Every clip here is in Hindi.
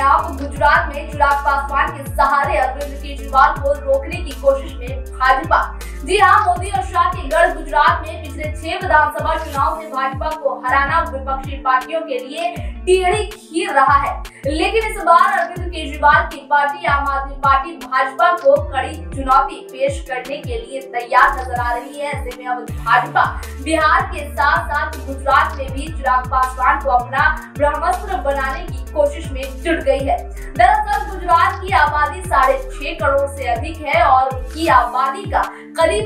चुनाव गुजरात में चिराग पासवान के सहारे अरविंद केजरीवाल को रोकने की कोशिश में भाजपा। जी हां, मोदी और शाह के गढ़ गुजरात में पिछले 6 विधानसभा चुनाव से भाजपा को हराना विपक्षी पार्टियों के लिए टेढ़ी खीर रहा है। लेकिन इस बार अरविंद केजरीवाल की पार्टी आम आदमी पार्टी भाजपा को कड़ी चुनौती पेश करने के लिए तैयार नजर आ रही है। ऐसे में अब भाजपा बिहार के साथ साथ गुजरात में भी चिराग पासवान को अपना ब्रह्मास्त्र बनाने की कोशिश में जुट गई है। दरअसल गुजरात की आबादी 6.5 करोड़ से अधिक है और उनकी आबादी का करीब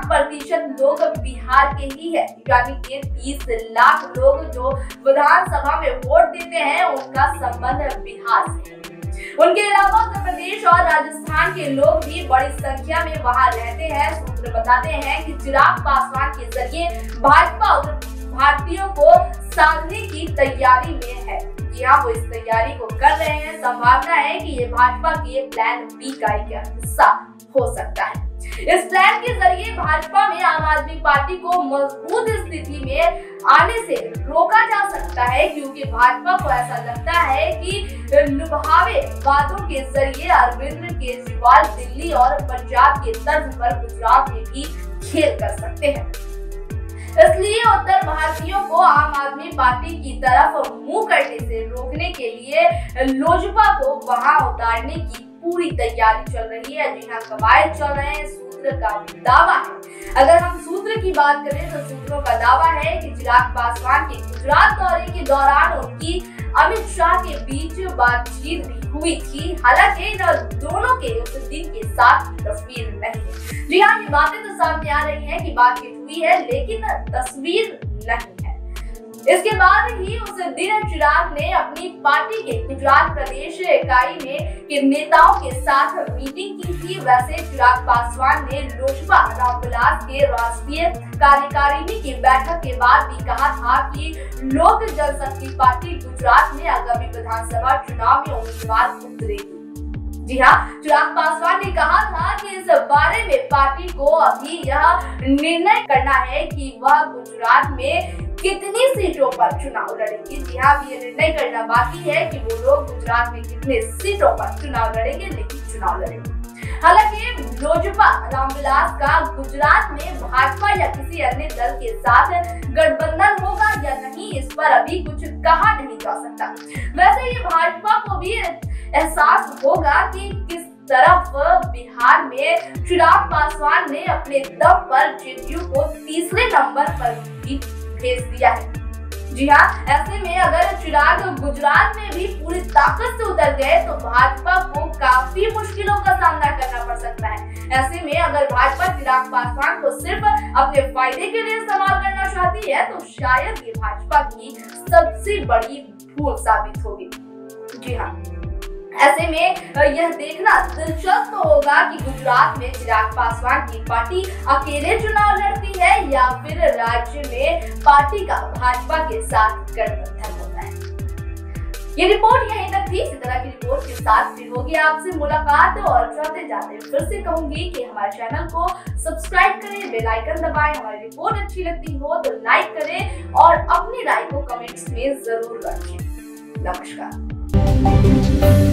5% लोग बिहार के ही है, यानी कि 30 लाख लोग जो विधानसभा में वोट देते हैं उनका संबंध बिहार से है। उनके अलावा उत्तर प्रदेश और राजस्थान के लोग भी बड़ी संख्या में वहां रहते हैं। सूत्र बताते हैं कि चिराग पासवान के जरिए भाजपा भारतीयों को साधने की तैयारी में है। यहाँ वो इस तैयारी को कर रहे हैं। संभावना है कि ये भाजपा के प्लान बी का एक हिस्सा हो सकता है। इस प्लान के जरिए भाजपा में आम आदमी पार्टी को मजबूत स्थिति में आने से रोका जा सकता है, क्योंकि भाजपा को ऐसा लगता है कि लुभावे वादों के जरिए अरविंद केजरीवाल दिल्ली और पंजाब के तर्ज पर गुजरात में भी खेल कर सकते हैं। इसलिए उत्तर भारतीयों को आम आदमी पार्टी की तरफ मुंह करने से रोकने के लिए लोजपा को वहां उतारने की पूरी तैयारी चल रही है। जी हाँ, कवायद चल रहे हैं। सूत्र का दावा है, अगर हम सूत्र की बात करें तो सूत्रों का दावा है कि चिराग पासवान के गुजरात दौरे के दौरान उनकी अमित शाह के बीच बातचीत भी हुई थी। हालांकि इन दोनों के उस दिन के साथ तस्वीर नहीं है। जी हाँ, ये बातें तो सामने आ रही हैं कि बातचीत हुई है, लेकिन तस्वीर नहीं है। इसके बाद ही उस दिन चिराग ने अपनी पार्टी के गुजरात प्रदेश इकाई में के नेताओं के साथ मीटिंग की थी। वैसे चिराग पासवान ने लोजपा रामविलास के राष्ट्रीय कार्यकारिणी की बैठक के बाद भी कहा था कि लोक जनशक्ति पार्टी गुजरात में आगामी विधानसभा चुनाव में उम्मीदवार उतरेगी। जी हाँ, चिराग पासवान ने कहा था कि इस बारे में पार्टी को अभी यह निर्णय करना है कि वह गुजरात में कितनी सीटों पर चुनाव लड़ेंगे। जी हाँ, ये निर्णय करना बाकी है कि वो लोग गुजरात में कितने सीटों पर चुनाव लड़ेंगे, लेकिन चुनाव लड़ेंगे। हालांकि लोजपा रामविलास का गुजरात में भाजपा या किसी अन्य दल के साथ गठबंधन होगा या नहीं, इस पर अभी कुछ कहा नहीं जा सकता। वैसे ये भाजपा को भी एहसास होगा कि किस तरफ बिहार में चिराग पासवान ने अपने दम पर जेडीयू को तीसरे नंबर पर भी भेज दिया है। जी हाँ, ऐसे में अगर चिराग गुजरात में भी पूरी ताकत से उतर गए तो भाजपा को काफी मुश्किलों का सामना करना पड़ सकता है। ऐसे में अगर भाजपा चिराग पासवान को सिर्फ अपने फायदे के लिए इस्तेमाल करना चाहती है तो शायद ये भाजपा की सबसे बड़ी भूल साबित होगी। जी हाँ, ऐसे में यह देखना दिलचस्प होगा कि गुजरात में चिराग पासवान की पार्टी अकेले चुनाव लड़ती है या फिर राज्य में पार्टी का भाजपा के साथ गठबंधन होता है। ये रिपोर्ट यहीं तक थी। इसी तरह की रिपोर्ट के साथ फिर होगी आपसे मुलाकात। और जाते जाते फिर से कहूंगी कि हमारे चैनल को सब्सक्राइब करें, बेल आइकन दबाएं। हमारी रिपोर्ट अच्छी लगती हो तो लाइक करें और अपनी राय को कमेंट्स में जरूर रखें। नमस्कार।